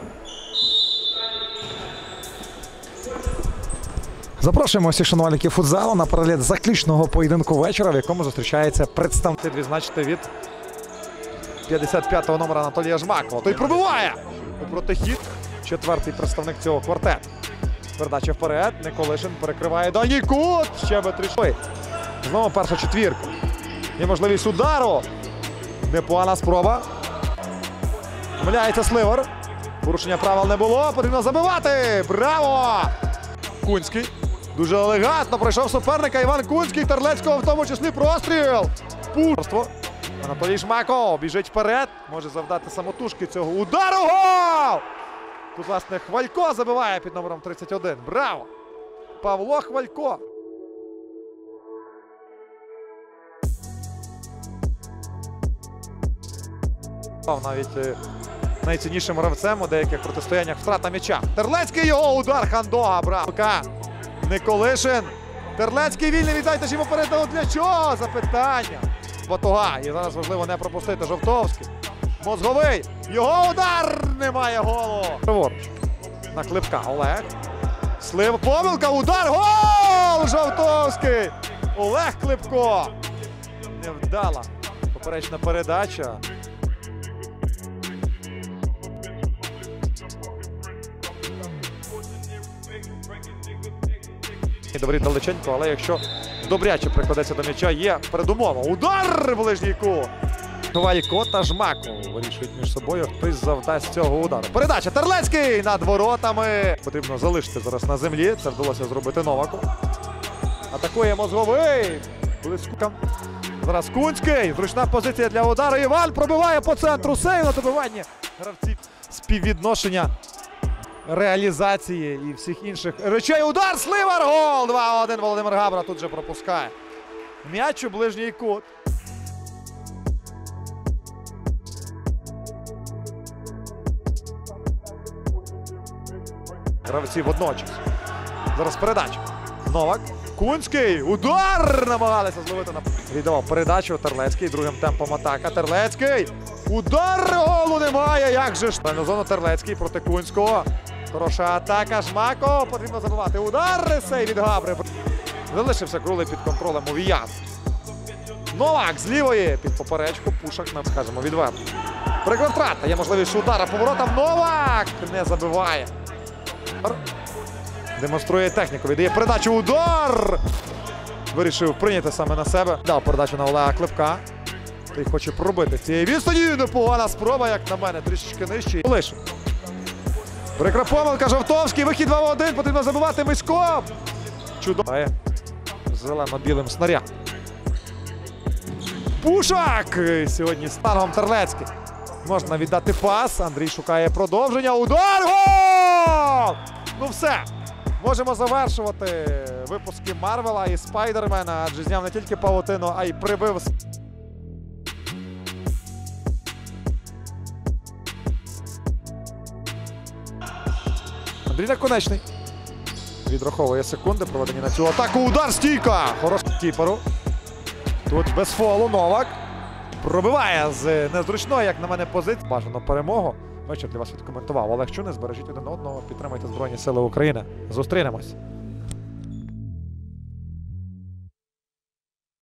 Запрошуємо всіх шанувальників футзалу на перегляд заключного поєдинку вечора, в якому зустрічається представник. Відзначити від 55-го номера Анатолія Жмакова. Той пробиває у протихід. Четвертий представник цього квартету. Передача вперед. Николишин перекриває дальній кут. Ще би трішли. Знову перша четвірка. Є можливість удару. Непогана спроба. Помиляється Сливар. Порушення правил не було. Потрібно забивати. Браво! Кунський. Дуже елегантно пройшов суперника. Іван Кунський. Терлецького в тому числі простріл. Пурство. Анатолій Жмаков біжить вперед. Може завдати самотужки цього удару. Гол! Тут, власне, Хвалько забиває під номером 31. Браво! Павло Хвалько. Навіть найціннішим гравцем у деяких протистояннях втрата м'яча. Терлецький, його удар, Хандога, браво. Николишин. Терлецький вільний, віддайте ж йому передав. Для чого? Запитання. Батуга. І зараз важливо не пропустити. Жовтовський. Мозговий. Його удар. Немає голу. Праворуч. На Клипка. Олег. Слив. Помилка. Удар. Гол! Жовтовський. Олег Клипко. Невдала поперечна передача. Добрий далеченько, але якщо добряче прикладеться до м'яча, є передумова. Удар! Ближній кут. Хвалько та Жмаков вирішують між собою, хтось завдасть цього удару. Передача. Терлецький над воротами. Потрібно залишити зараз на землі. Це вдалося зробити Новаку. Атакує Мозговий. Близько. Зараз Кунський. Зручна позиція для удару. Іван пробиває по центру. Сейв на добиванні. Гравці співвідношення реалізації і всіх інших речей. Удар! Сливар! Гол! 2-1. Володимир Габра тут же пропускає. М'яч у ближній кут. Гравці водночас. Зараз передача. Новак. Кунський. Удар! Намагалися зловити. Віддавав передачу. Терлецький. Другим темпом атака. Терлецький. Удар! Голу немає. Як же ж? На зону Терлецький проти Кунського. Хороша атака. Жмаков. Потрібно забивати. Удар! Сей від Габри. Залишився Крулий під контролем Увіян. Новак з лівої. Під поперечку. Пушак, скажемо, відверто. Прикра втрата. Є можливість удара поворотом. Новак не забиває. Демонструє техніку. Віддає передачу. Удар! Вирішив прийняти саме на себе. Дав передачу на Олега Клипка. Той хоче пробити з цієї відстані. Непогана спроба, як на мене, трішечки нижче. Лише. Прикра помилка. Жовтовський. Вихід 2-1. Потрібно забивати Мисько. Чудово. Зелено-білим снаряд. Пушак! Сьогодні з тангом Терлецький. Можна віддати пас. Андрій шукає продовження. Удар! Гол! Ну все. Можемо завершувати випуски Марвела і Спайдермена, адже зняв не тільки павутину, а й прибив. Андрій Наконечний. Відраховує секунди, проведені на цю атаку. Удар, стійка! Хороший кіперу. Тут без фолу Новак. Пробиває з незручної, як на мене, позиції. Бажано перемогу. Вечір для вас відкоментував Олег Чунис. Збережіть один одного, підтримуйте Збройні Сили України. Зустрінемось.